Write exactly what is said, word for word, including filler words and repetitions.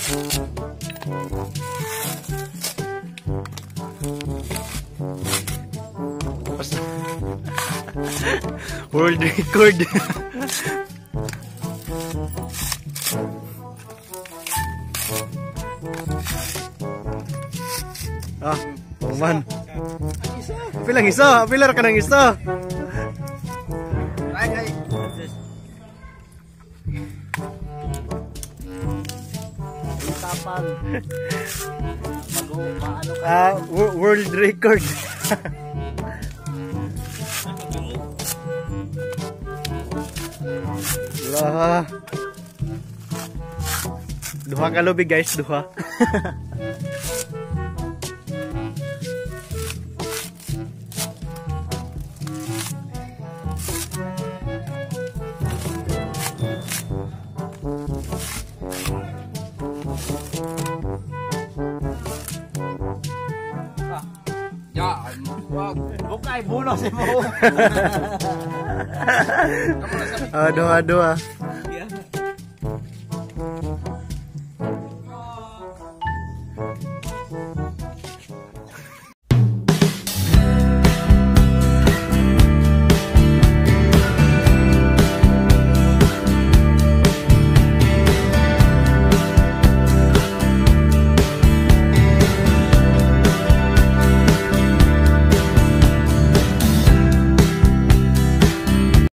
World record. Ah, oh man. Pilang isa, pilar ka ng isa. Ay, ay. Tapang. Mag-paano ka? Ah, world record. Lah. Duha ka lobby guys, duha. Bukay, buno si mo. Ah, doa, doa.